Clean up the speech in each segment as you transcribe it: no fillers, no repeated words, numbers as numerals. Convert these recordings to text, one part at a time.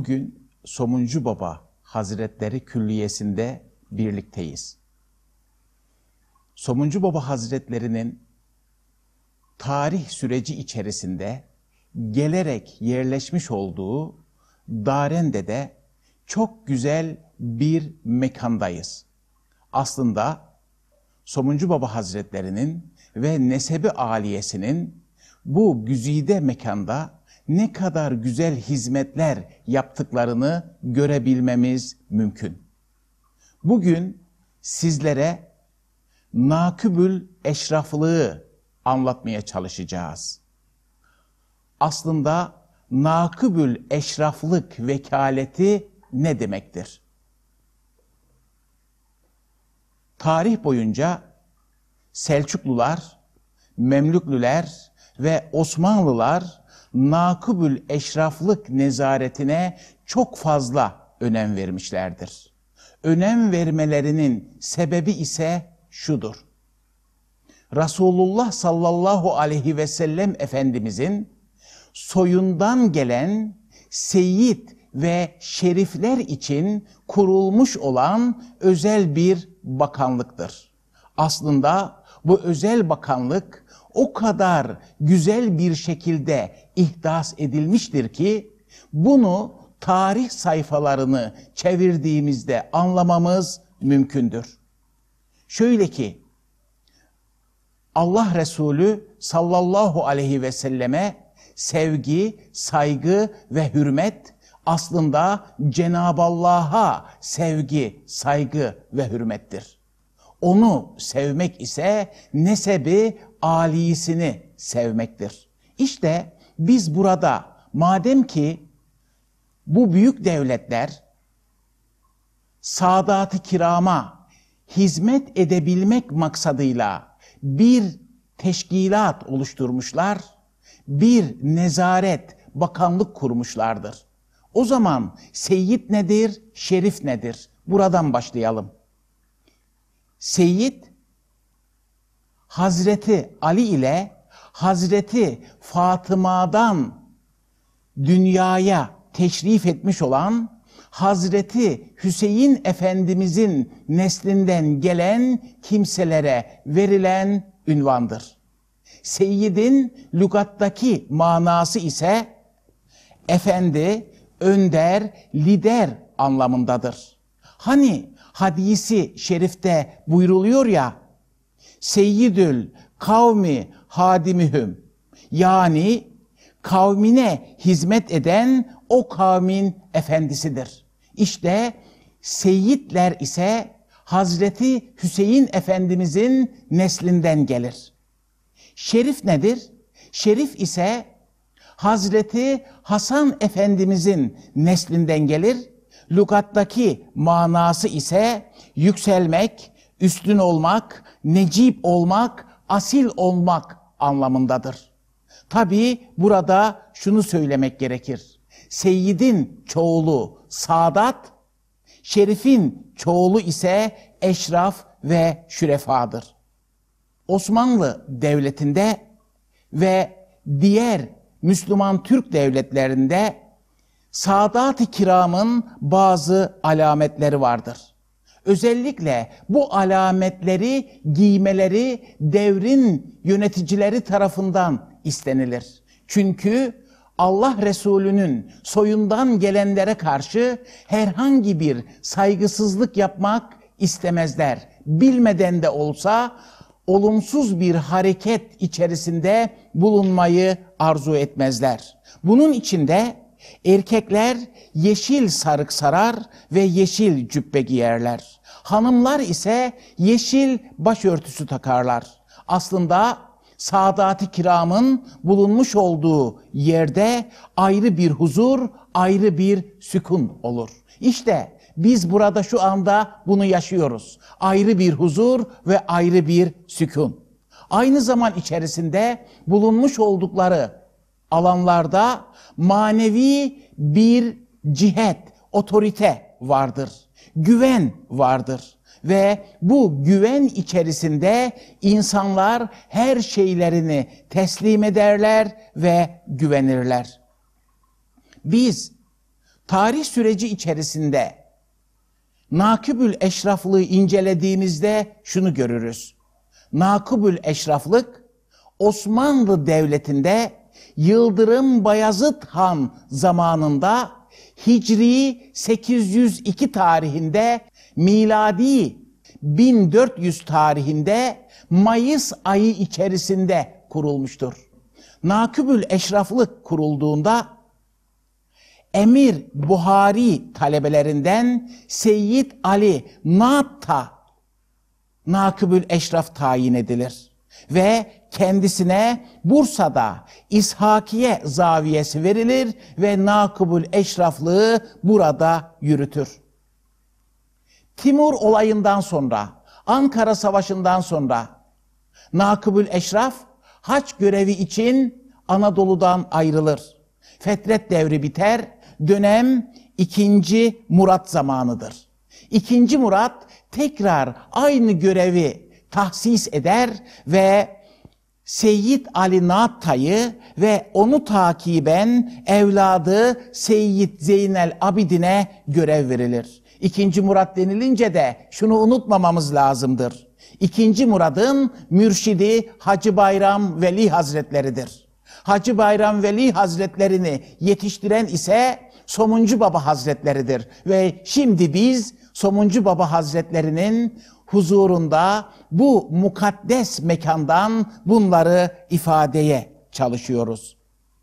Bugün Somuncu Baba Hazretleri Külliyesi'nde birlikteyiz. Somuncu Baba Hazretleri'nin tarih süreci içerisinde gelerek yerleşmiş olduğu Darende'de çok güzel bir mekandayız. Aslında Somuncu Baba Hazretleri'nin ve nesebi aliyesinin bu güzide mekanda ne kadar güzel hizmetler yaptıklarını görebilmemiz mümkün. Bugün sizlere nakıbül eşraflığı anlatmaya çalışacağız. Aslında nakıbül eşraflık vekaleti ne demektir? Tarih boyunca Selçuklular, Memlüklüler ve Osmanlılar nakıbül eşraflık nezaretine çok fazla önem vermişlerdir. Önem vermelerinin sebebi ise şudur. Resulullah sallallahu aleyhi ve sellem Efendimizin soyundan gelen seyit ve şerifler için kurulmuş olan özel bir bakanlıktır. Aslında bu özel bakanlık o kadar güzel bir şekilde ihdas edilmiştir ki bunu tarih sayfalarını çevirdiğimizde anlamamız mümkündür. Şöyle ki Allah Resulü sallallahu aleyhi ve selleme sevgi, saygı ve hürmet aslında Cenab-ı Allah'a sevgi, saygı ve hürmettir. Onu sevmek ise nesebi âlisini sevmektir. İşte biz burada madem ki bu büyük devletler Sadat-ı Kiram'a hizmet edebilmek maksadıyla bir teşkilat oluşturmuşlar, bir nezaret, bakanlık kurmuşlardır. O zaman seyyid nedir, şerif nedir? Buradan başlayalım. Seyyid, Hazreti Ali ile Hazreti Fatıma'dan dünyaya teşrif etmiş olan Hazreti Hüseyin Efendimizin neslinden gelen kimselere verilen ünvandır. Seyyidin lügattaki manası ise efendi, önder, lider anlamındadır. Hani hadisi şerifte buyruluyor ya, Seyyidül kavmi hadimühüm, yani kavmine hizmet eden o kavmin efendisidir. İşte seyyidler ise Hazreti Hüseyin Efendimizin neslinden gelir. Şerif nedir? Şerif ise Hazreti Hasan Efendimizin neslinden gelir. Lügattaki manası ise yükselmek, üstün olmak, necip olmak, asil olmak anlamındadır. Tabii burada şunu söylemek gerekir. Seyyidin çoğulu Sadat, şerifin çoğulu ise eşraf ve şürefadır. Osmanlı Devleti'nde ve diğer Müslüman Türk devletlerinde Sadat-ı Kiram'ın bazı alametleri vardır. Özellikle bu alametleri giymeleri devrin yöneticileri tarafından istenilir. Çünkü Allah Resulü'nün soyundan gelenlere karşı herhangi bir saygısızlık yapmak istemezler. Bilmeden de olsa olumsuz bir hareket içerisinde bulunmayı arzu etmezler. Bunun içinde erkekler yeşil sarık sarar ve yeşil cübbe giyerler. Hanımlar ise yeşil başörtüsü takarlar. Aslında Sadat-ı Kiram'ın bulunmuş olduğu yerde ayrı bir huzur, ayrı bir sükun olur. İşte biz burada şu anda bunu yaşıyoruz. Ayrı bir huzur ve ayrı bir sükun. Aynı zaman içerisinde bulunmuş oldukları alanlarda manevi bir cihet, otorite vardır. Güven vardır. Ve bu güven içerisinde insanlar her şeylerini teslim ederler ve güvenirler. Biz Tarih süreci içerisinde Nakibül Eşraflığı incelediğimizde şunu görürüz. Nakibül Eşraflık, Osmanlı Devleti'nde Yıldırım Bayezid Han zamanında Hicri 802 tarihinde, miladi 1400 tarihinde Mayıs ayı içerisinde kurulmuştur. Nakibül Eşraflık kurulduğunda Emir Buhari talebelerinden Seyyid Ali Natta Nakibül Eşraf tayin edilir ve kendisine Bursa'da İshakiye zaviyesi verilir ve Nakibül Eşraflığı burada yürütür. Timur olayından sonra, Ankara Savaşı'ndan sonra Nakibül Eşraf haç görevi için Anadolu'dan ayrılır. Fetret devri biter, dönem 2. Murat zamanıdır. 2. Murat tekrar aynı görevi tahsis eder ve Seyyid Ali Natta'yı ve onu takiben evladı Seyyid Zeynel Abidin'e görev verilir. 2. Murat denilince de şunu unutmamamız lazımdır. 2. Murad'ın mürşidi Hacı Bayram Veli Hazretleri'dir. Hacı Bayram Veli Hazretlerini yetiştiren ise Somuncu Baba Hazretleri'dir. Ve şimdi biz Somuncu Baba Hazretlerinin huzurunda bu mukaddes mekandan bunları ifadeye çalışıyoruz.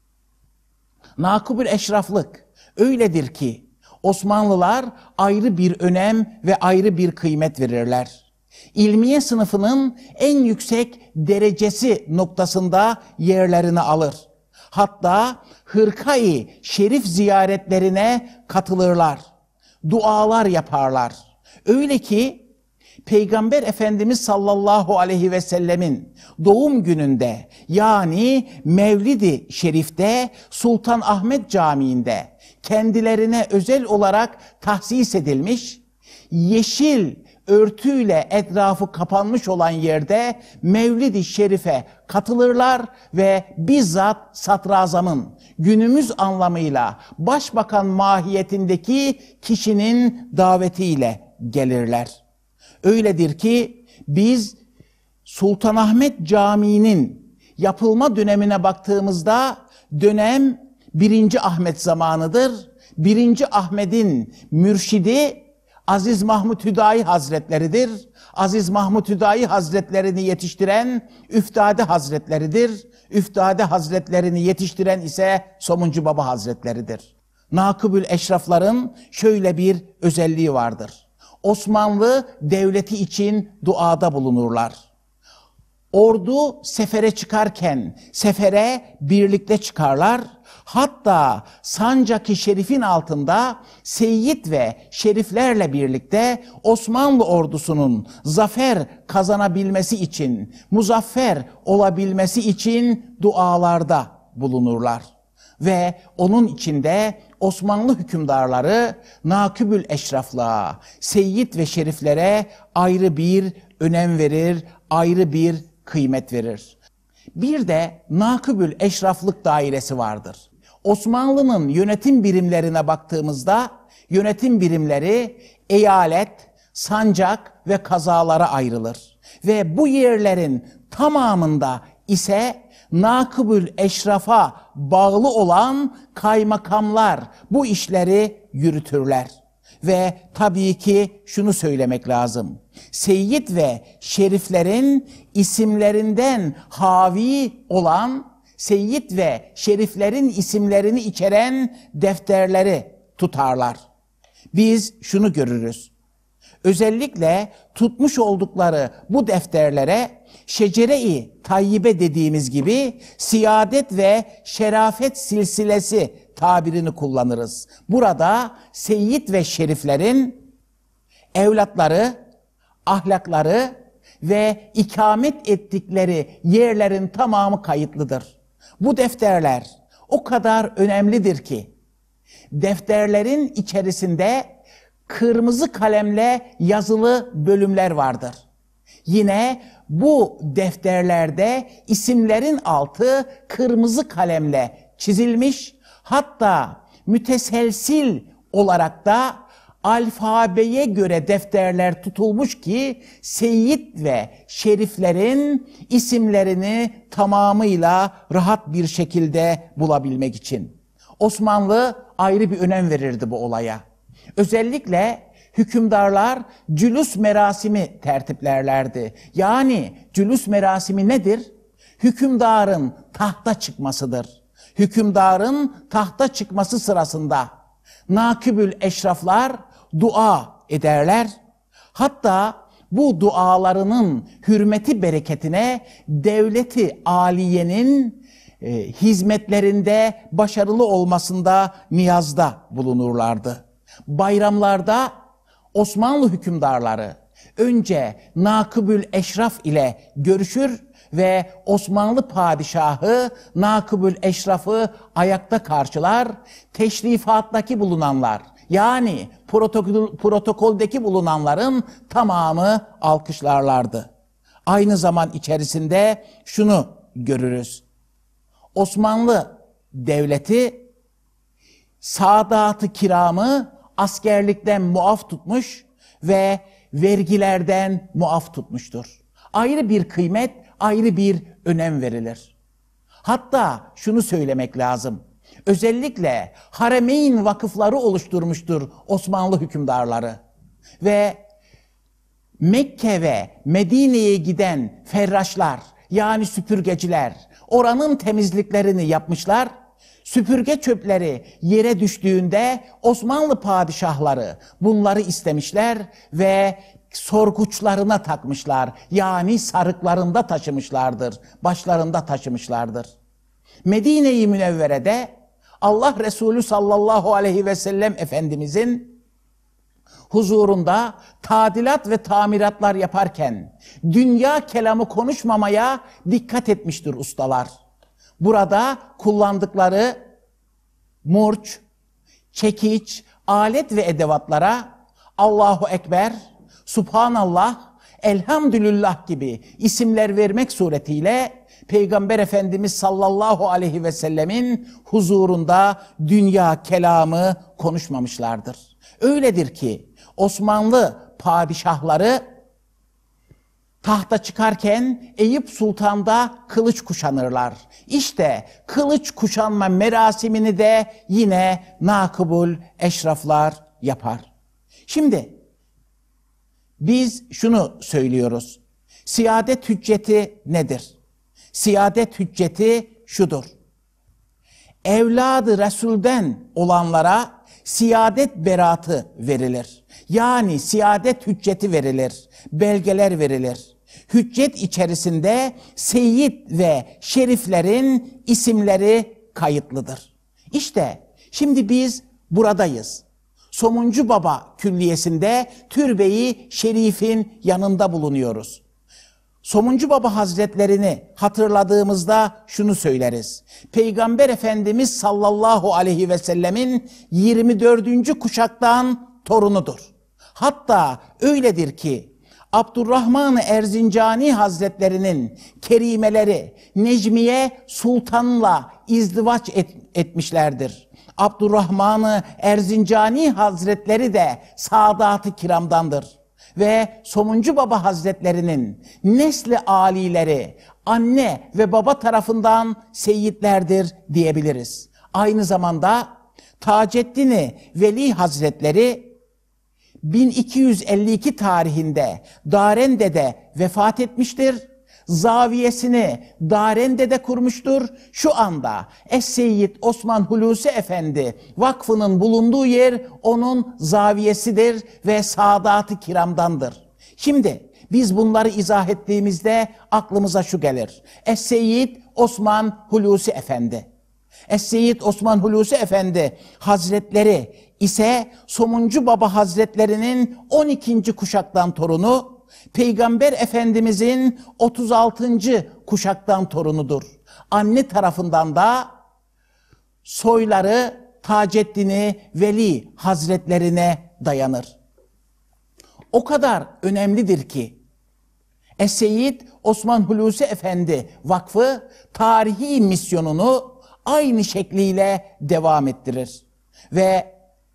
Nakibül Eşraflık öyledir ki Osmanlılar ayrı bir önem ve ayrı bir kıymet verirler. İlmiye sınıfının en yüksek derecesi noktasında yerlerini alır. Hatta hırka-i şerif ziyaretlerine katılırlar. Dualar yaparlar. Öyle ki Peygamber Efendimiz sallallahu aleyhi ve sellemin doğum gününde, yani Mevlid-i Şerif'te Sultanahmet Camii'nde kendilerine özel olarak tahsis edilmiş, yeşil örtüyle etrafı kapanmış olan yerde Mevlid-i Şerif'e katılırlar ve bizzat Sadrazam'ın, günümüz anlamıyla başbakan mahiyetindeki kişinin davetiyle gelirler. Öyledir ki biz Sultanahmet Camii'nin yapılma dönemine baktığımızda dönem 1. Ahmet zamanıdır. 1. Ahmet'in mürşidi Aziz Mahmud Hüdayi Hazretleri'dir. Aziz Mahmud Hüdayi Hazretlerini yetiştiren Üftade Hazretleri'dir. Üftade Hazretlerini yetiştiren ise Somuncu Baba Hazretleri'dir. Nakibül Eşrafların şöyle bir özelliği vardır. Osmanlı devleti için duada bulunurlar. Ordu sefere çıkarken sefere birlikte çıkarlar. Hatta Sancak-ı Şerif'in altında seyyid ve şeriflerle birlikte Osmanlı ordusunun zafer kazanabilmesi için, muzaffer olabilmesi için dualarda bulunurlar. Ve onun içinde Osmanlı hükümdarları Nakibül Eşraflığa, seyyid ve şeriflere ayrı bir önem verir, ayrı bir kıymet verir. Bir de Nakibül Eşraflık dairesi vardır. Osmanlı'nın yönetim birimlerine baktığımızda yönetim birimleri eyalet, sancak ve kazalara ayrılır. Ve bu yerlerin tamamında ise Nakibül Eşraf'a bağlı olan kaymakamlar bu işleri yürütürler. Ve tabii ki şunu söylemek lazım. Seyyid ve şeriflerin isimlerinden havi olan, seyyid ve şeriflerin isimlerini içeren defterleri tutarlar. Biz şunu görürüz. Özellikle tutmuş oldukları bu defterlere şecere-i tayyibe dediğimiz gibi siyadet ve şerafet silsilesi tabirini kullanırız. Burada seyyid ve şeriflerin evlatları, ahlakları ve ikamet ettikleri yerlerin tamamı kayıtlıdır. Bu defterler o kadar önemlidir ki defterlerin içerisinde kırmızı kalemle yazılı bölümler vardır. Yine bu defterlerde isimlerin altı kırmızı kalemle çizilmiş, hatta müteselsil olarak da alfabeye göre defterler tutulmuş ki seyyid ve şeriflerin isimlerini tamamıyla rahat bir şekilde bulabilmek için. Osmanlı ayrı bir önem verirdi bu olaya. Özellikle hükümdarlar cülüs merasimi tertiplerlerdi. Yani cülüs merasimi nedir? Hükümdarın tahta çıkmasıdır. Hükümdarın tahta çıkması sırasında nakibül eşraflar dua ederler. Hatta bu dualarının hürmeti bereketine devleti aliyenin hizmetlerinde başarılı olmasında niyazda bulunurlardı. Bayramlarda Osmanlı hükümdarları önce nakibül eşraf ile görüşür ve Osmanlı padişahı nakibül eşrafı ayakta karşılar, teşrifattaki bulunanlar yani protokoldeki bulunanların tamamı alkışlarlardı. Aynı zaman içerisinde şunu görürüz. Osmanlı devleti Sadat-ı Kiram'ı askerlikten muaf tutmuş ve vergilerden muaf tutmuştur. Ayrı bir kıymet, ayrı bir önem verilir. Hatta şunu söylemek lazım. Özellikle Haremeyn vakıfları oluşturmuştur Osmanlı hükümdarları. Ve Mekke ve Medine'ye giden ferraşlar yani süpürgeciler oranın temizliklerini yapmışlar. Süpürge çöpleri yere düştüğünde Osmanlı padişahları bunları istemişler ve sorguçlarına takmışlar. Yani sarıklarında taşımışlardır, başlarında taşımışlardır. Medine-i Münevvere'de Allah Resulü sallallahu aleyhi ve sellem Efendimizin huzurunda tadilat ve tamiratlar yaparken dünya kelamı konuşmamaya dikkat etmiştir ustalar. Burada kullandıkları murç, çekiç, alet ve edevatlara Allahu Ekber, Subhanallah, Elhamdülillah gibi isimler vermek suretiyle Peygamber Efendimiz sallallahu aleyhi ve sellemin huzurunda dünya kelamı konuşmamışlardır. Öyledir ki Osmanlı padişahları tahta çıkarken Eyüp Sultan'da kılıç kuşanırlar. İşte kılıç kuşanma merasimini de yine nakibül eşraflar yapar. Şimdi biz şunu söylüyoruz. Siyadet hücceti nedir? Siyadet hücceti şudur. Evladı Resul'den olanlara siyadet beratı verilir. Yani siyadet hücceti verilir, belgeler verilir. Hüccet içerisinde seyyid ve şeriflerin isimleri kayıtlıdır. İşte şimdi biz buradayız. Somuncu Baba Külliyesi'nde Türbe-i Şerif'in yanında bulunuyoruz. Somuncu Baba Hazretlerini hatırladığımızda şunu söyleriz. Peygamber Efendimiz sallallahu aleyhi ve sellemin 24. kuşaktan torunudur. Hatta öyledir ki Abdurrahman-ı Erzincani Hazretlerinin kerimeleri Necmiye Sultan'la izdivaç etmişlerdir. Abdurrahman-ı Erzincani Hazretleri de Sadat-ı Kiram'dandır. Ve Somuncu Baba Hazretlerinin nesli âlileri anne ve baba tarafından seyyidlerdir diyebiliriz. Aynı zamanda Taceddin Veli Hazretleri 1252 tarihinde Darende'de vefat etmiştir. Zaviyesini Darende'de kurmuştur. Şu anda Es-Seyyid Osman Hulusi Efendi Vakfı'nın bulunduğu yer onun zaviyesidir ve Sadat-ı Kiram'dandır. Şimdi biz bunları izah ettiğimizde aklımıza şu gelir. Es-Seyyid Osman Hulusi Efendi. Es-Seyyid Osman Hulusi Efendi Hazretleri ise Somuncu Baba Hazretlerinin 12. kuşaktan torunu, Peygamber Efendimizin 36. kuşaktan torunudur. Anne tarafından da soyları Taceddin Veli Hazretlerine dayanır. O kadar önemlidir ki Es-Seyyid Osman Hulusi Efendi Vakfı tarihi misyonunu aynı şekliyle devam ettirir. Ve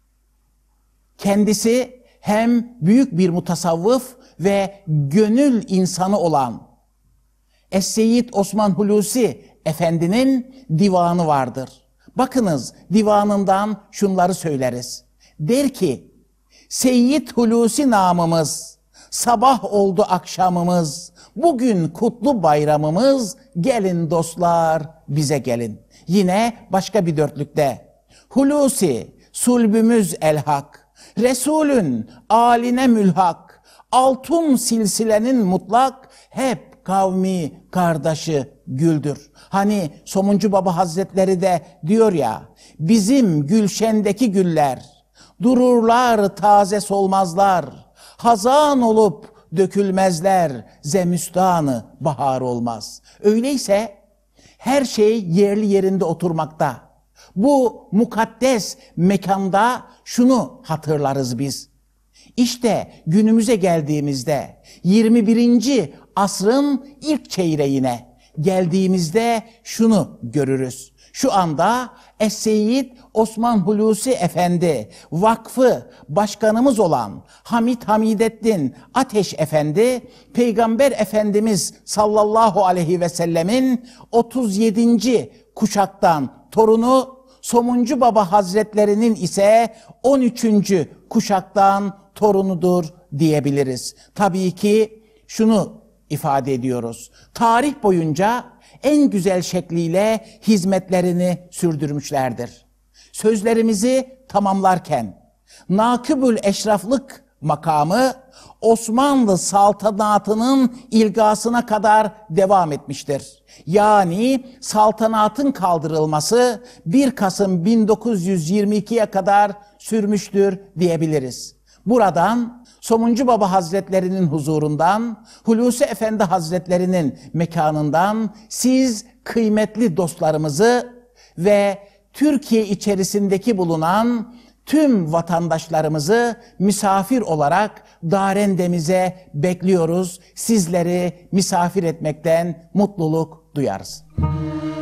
kendisi hem büyük bir mutasavvıf ve gönül insanı olan Es-Seyyid Osman Hulusi Efendi'nin divanı vardır. Bakınız, divanından şunları söyleriz. Der ki, Seyyid Hulusi namımız, sabah oldu akşamımız, bugün kutlu bayramımız, gelin dostlar bize gelin. Yine başka bir dörtlükte, Hulusi sulbümüz elhak, Resulün aline mülhak, altın silsilenin mutlak, hep kavmi kardeşi güldür. Hani Somuncu Baba Hazretleri de diyor ya, bizim gülşendeki güller, dururlar taze solmazlar, hazan olup dökülmezler, zemüstanı bahar olmaz. Öyleyse her şey yerli yerinde oturmakta. Bu mukaddes mekanda şunu hatırlarız biz. İşte günümüze geldiğimizde 21. asrın ilk çeyreğine geldiğimizde şunu görürüz. Şu anda Es-Seyyid Osman Hulusi Efendi Vakfı Başkanımız olan Hamid Hamidettin Ateş Efendi, Peygamber Efendimiz sallallahu aleyhi ve sellemin 37. kuşaktan torunu, Somuncu Baba Hazretlerinin ise 13. kuşaktan torunudur diyebiliriz. Tabii ki şunu ifade ediyoruz. Tarih boyunca en güzel şekliyle hizmetlerini sürdürmüşlerdir. Sözlerimizi tamamlarken Nakibül Eşraflık makamı Osmanlı saltanatının ilgasına kadar devam etmiştir. Yani saltanatın kaldırılması 1 Kasım 1922'ye kadar sürmüştür diyebiliriz. Buradan Somuncu Baba Hazretlerinin huzurundan, Hulusi Efendi Hazretlerinin mekanından siz kıymetli dostlarımızı ve Türkiye içerisindeki bulunan tüm vatandaşlarımızı misafir olarak Darendemize bekliyoruz. Sizleri misafir etmekten mutluluk duyarız.